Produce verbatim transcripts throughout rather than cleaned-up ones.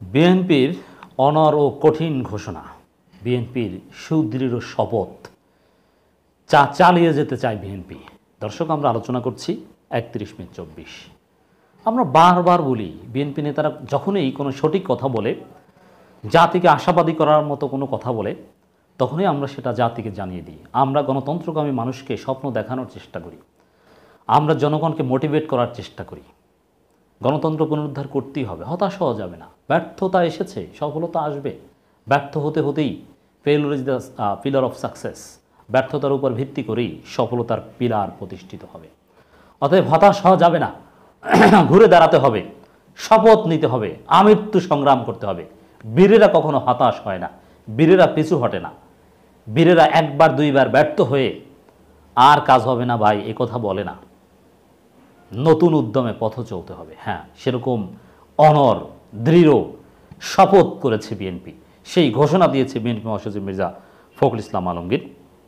বিএনপির অনর ও কঠিন ঘোষণা, বিএনপির সুদৃঢ় শপথ, চা চালিয়ে যেতে চায় বিএনপি। দর্শক, আমরা আলোচনা করছি একত্রিশ মে চব্বিশ। আমরা বারবার বলি, বিএনপি নেতারা যখনই কোনো সঠিক কথা বলে, জাতিকে আশাবাদী করার মতো কোনো কথা বলে, তখনই আমরা সেটা জাতিকে জানিয়ে দিই। আমরা গণতন্ত্রকামী মানুষকে স্বপ্ন দেখানোর চেষ্টা করি, আমরা জনগণকে মোটিভেট করার চেষ্টা করি। গণতন্ত্র পুনরুদ্ধার করতেই হবে, হতাশ হওয়া যাবে না। ব্যর্থতা এসেছে, সফলতা আসবে। ব্যর্থ হতে হতেই failure is the pillar of success. ব্যর্থতার উপর ভিত্তি করেই সফলতার পিলার প্রতিষ্ঠিত হবে। অতএব হতাশ হওয়া যাবে না, ঘুরে দাঁড়াতে হবে, শপথ নিতে হবে, আমৃত্যু সংগ্রাম করতে হবে। বীরেরা কখনো হতাশ হয় না, বীরেরা পিছু হটে না। বীরেরা একবার দুইবার ব্যর্থ হয়ে আর কাজ হবে না ভাই এ কথা বলে না, নতুন উদ্যমে পথ চলতে হবে। হ্যাঁ, সেরকম অনর দৃঢ় শপথ করেছে বিএনপি, সেই ঘোষণা দিয়েছে বিএনপি মহাসচিব মির্জা ফখরুল ইসলাম আলমগীর।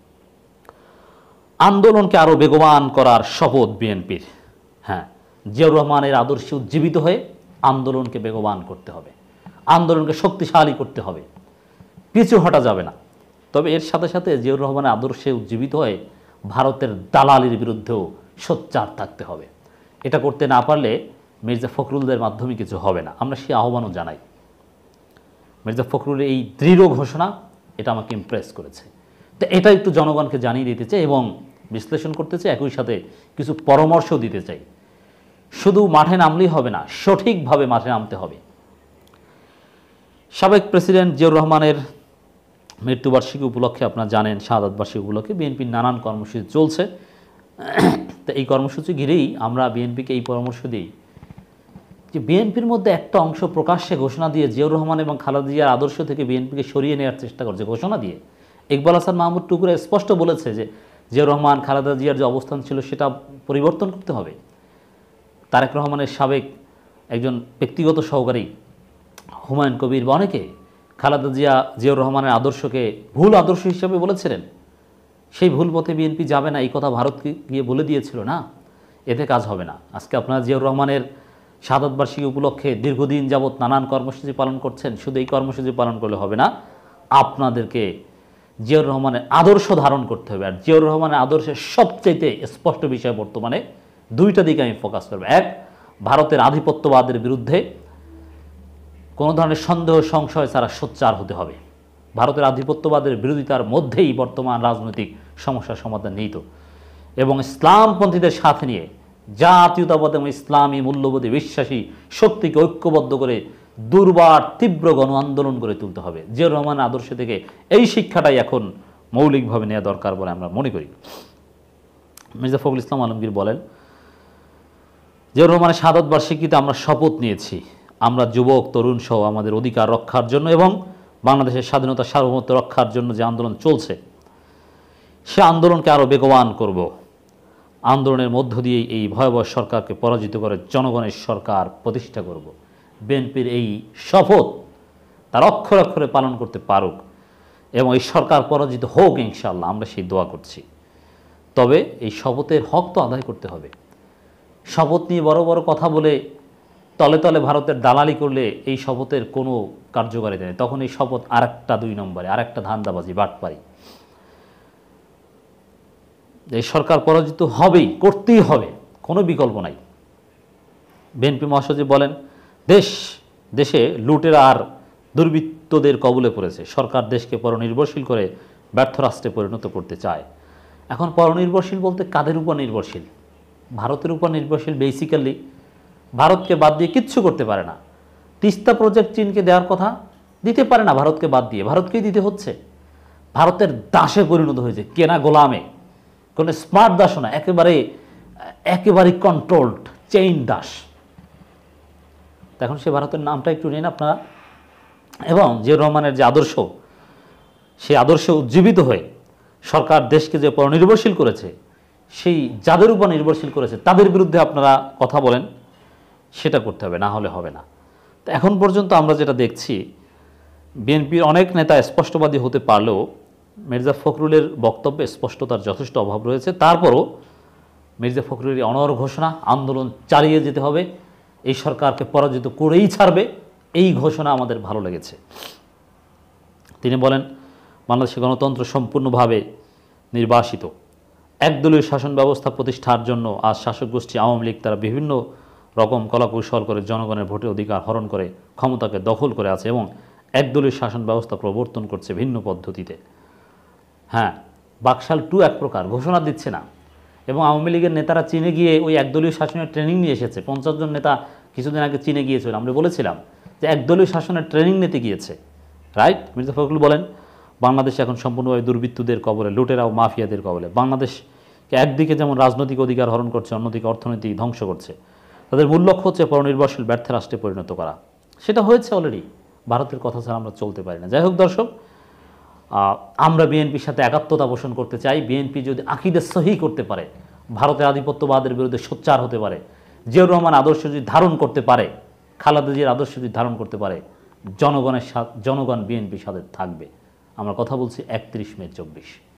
আন্দোলনকে আরও বেগবান করার শপথ বিএনপির। হ্যাঁ, জিয়াউর রহমানের আদর্শে উজ্জীবিত হয়ে আন্দোলনকে বেগবান করতে হবে, আন্দোলনকে শক্তিশালী করতে হবে, পিছু হটা যাবে না। তবে এর সাথে সাথে জিয়াউর রহমানের আদর্শে উজ্জীবিত হয়ে ভারতের দালালির বিরুদ্ধেও সোচ্চার থাকতে হবে। এটা করতে না পারলে মির্জা ফখরুলদের মাধ্যমে কিছু হবে না, আমরা সেই আহ্বানও জানাই। মির্জা ফখরুলের এই দৃঢ় ঘোষণা, এটা আমাকে ইমপ্রেস করেছে। তো এটা একটু জনগণকে জানিয়ে দিতে চাই এবং বিশ্লেষণ করতে চাই, একই সাথে কিছু পরামর্শ দিতে চাই। শুধু মাঠে নামলেই হবে না, সঠিকভাবে মাঠে নামতে হবে। সাবেক প্রেসিডেন্ট জিয়াউর রহমানের মৃত্যুবার্ষিকী উপলক্ষে, আপনারা জানেন, শাহাদাত বার্ষিকী উপলক্ষে বিএনপির নানান কর্মসূচি চলছে। তো এই কর্মসূচি ঘিরেই আমরা বিএনপিকে এই পরামর্শ দিই যে বিএনপির মধ্যে একটা অংশ প্রকাশ্যে ঘোষণা দিয়ে জিয়াউর রহমান এবং খালেদা জিয়ার আদর্শ থেকে বিএনপিকে সরিয়ে নেওয়ার চেষ্টা করছে। ঘোষণা দিয়ে ইকবাল হাসান মাহমুদ টুকুরে স্পষ্ট বলেছে যে জিয়াউর রহমান খালেদা জিয়ার যে অবস্থান ছিল সেটা পরিবর্তন করতে হবে। তারেক রহমানের সাবেক একজন ব্যক্তিগত সহকারী হুমায়ুন কবির বা অনেকে খালেদা জিয়া জিয়াউর রহমানের আদর্শকে ভুল আদর্শ হিসেবে বলেছিলেন। সেই ভুল পথে বিএনপি যাবে না, এই কথা ভারতকে গিয়ে বলে দিয়েছিল না, এতে কাজ হবে না। আজকে আপনারা জিয়াউর রহমানের শাহাদাত বার্ষিকী উপলক্ষে দীর্ঘদিন যাবৎ নানান কর্মসূচি পালন করছেন, শুধু এই কর্মসূচি পালন করলে হবে না, আপনাদেরকে জিয়াউর রহমানের আদর্শ ধারণ করতে হবে। আর জিয়াউর রহমানের আদর্শের সবচেয়ে স্পষ্ট বিষয় বর্তমানে দুইটা দিকে আমি ফোকাস করব। এক, ভারতের আধিপত্যবাদের বিরুদ্ধে কোনো ধরনের সন্দেহ সংশয় ছাড়া সোচ্চার হতে হবে। ভারতের আধিপত্যবাদের বিরোধিতার মধ্যেই বর্তমান রাজনৈতিক সমস্যার সমাধান নিহিত। এবং ইসলামপন্থীদের সাথে নিয়ে জাতীয়তাবাদ এবং ইসলামী মূল্যবোধে বিশ্বাসী শক্তিকে ঐক্যবদ্ধ করে দুর্বার তীব্র গণ আন্দোলন করে তুলতে হবে। জিয়াউর রহমানের আদর্শ থেকে এই শিক্ষাটাই এখন মৌলিকভাবে নেওয়া দরকার বলে আমরা মনে করি। মির্জা ফখরুল ইসলাম আলমগীর বলেন, জিয়াউর রহমানের শাহাদাত বার্ষিকীতে আমরা শপথ নিয়েছি, আমরা যুবক তরুণ সহ আমাদের অধিকার রক্ষার জন্য এবং বাংলাদেশের স্বাধীনতা সার্বভৌমত্ব রক্ষার জন্য যে আন্দোলন চলছে সে আন্দোলনকে আরও বেগবান করব। আন্দোলনের মধ্য দিয়েই এই ভয়াবহ সরকারকে পরাজিত করে জনগণের সরকার প্রতিষ্ঠা করব। বিএনপির এই শপথ তার অক্ষরে অক্ষরে পালন করতে পারুক এবং এই সরকার পরাজিত হোক ইনশাআল্লাহ, আমরা সেই দোয়া করছি। তবে এই শপথের হক তো আদায় করতে হবে। শপথ নিয়ে বড় বড় কথা বলে তলে তলে ভারতের দালালি করলে এই শপথের কোনো কার্যকারিতা নেই। তখন এই শপথ আরেকটা দুই নম্বরে, আরেকটা ধান্দাবাজি, বাটপারি। এই সরকার পরাজিত হবেই, করতেই হবে, কোনো বিকল্প নাই। বিএনপি মহাসচিব বলেন, দেশ দেশে লুটেরা আর দুর্বৃত্তদের কবলে পড়েছে। সরকার দেশকে পরনির্ভরশীল করে ব্যর্থ রাষ্ট্রে পরিণত করতে চায়। এখন পরনির্ভরশীল বলতে কাদের উপর নির্ভরশীল? ভারতের উপর নির্ভরশীল। বেসিক্যালি ভারতকে বাদ দিয়ে কিচ্ছু করতে পারে না। তিস্তা প্রজেক্ট চীনকে দেওয়ার কথা, দিতে পারে না ভারতকে বাদ দিয়ে, ভারতকেই দিতে হচ্ছে। ভারতের দাসে পরিণত হয়েছে, কেনা গোলামে, কোনো স্মার্ট দাসও না, একেবারে একেবারে কন্ট্রোলড চেইন দাস। এখন সে ভারতের নামটা একটু নিন আপনারা। এবং জিয়াউর রহমানের যে আদর্শ, সেই আদর্শে উজ্জীবিত হয়ে সরকার দেশকে যে পরনির্ভরশীল করেছে, সেই যাদের উপর নির্ভরশীল করেছে তাদের বিরুদ্ধে আপনারা কথা বলেন, সেটা করতে হবে, না হলে হবে না। তো এখন পর্যন্ত আমরা যেটা দেখছি, বিএনপির অনেক নেতা স্পষ্টবাদী হতে পারলেও মির্জা ফখরুলের বক্তব্যে স্পষ্টতার যথেষ্ট অভাব রয়েছে। তারপরও মির্জা ফখরুলের অনর ঘোষণা, আন্দোলন চালিয়ে যেতে হবে, এই সরকারকে পরাজিত করেই ছাড়বে, এই ঘোষণা আমাদের ভালো লেগেছে। তিনি বলেন, বাংলাদেশের গণতন্ত্র সম্পূর্ণভাবে নির্বাসিত। একদলীয় শাসন ব্যবস্থা প্রতিষ্ঠার জন্য আজ শাসক গোষ্ঠী আওয়ামী লীগ তারা বিভিন্ন রকম কলাকৌশল করে জনগণের ভোটের অধিকার হরণ করে ক্ষমতাকে দখল করে আছে এবং একদলীয় শাসন ব্যবস্থা প্রবর্তন করছে ভিন্ন পদ্ধতিতে। হ্যাঁ, বাকশাল টু এক প্রকার ঘোষণা দিচ্ছে না, এবং আওয়ামী লীগের নেতারা চীনে গিয়ে ওই একদলীয় শাসনের ট্রেনিং নিয়ে এসেছে। পঞ্চাশ জন নেতা কিছুদিন আগে চীনে গিয়েছিল, আমরা বলেছিলাম যে একদলীয় শাসনের ট্রেনিং নিতে গিয়েছে, রাইট? মির্জা ফখরুল বলেন, বাংলাদেশ এখন সম্পূর্ণভাবে দুর্বৃত্তদের কবলে, লুটেরা ও মাফিয়াদের কবলে। বাংলাদেশকে একদিকে যেমন রাজনৈতিক অধিকার হরণ করছে, অন্যদিকে অর্থনীতি ধ্বংস করছে। তাদের মূল লক্ষ্য হচ্ছে পরনির্ভরশীল ব্যর্থ রাষ্ট্রে পরিণত করা। সেটা হয়েছে অলরেডি। ভারতের কথা ছাড়া আমরা চলতে পারি না। যাই হোক দর্শক, আমরা বিএনপির সাথে একাত্মতা পোষণ করতে চাই। বিএনপি যদি আকীদা সহি করতে পারে, ভারতের আধিপত্যবাদের বিরুদ্ধে সোচ্চার হতে পারে, জিয়াউর রহমান আদর্শ যদি ধারণ করতে পারে, খালেদা জিয়ার আদর্শ যদি ধারণ করতে পারে, জনগণের সাথে জনগণ বিএনপির সাথে থাকবে। আমরা কথা বলছি একত্রিশ মে চব্বিশ।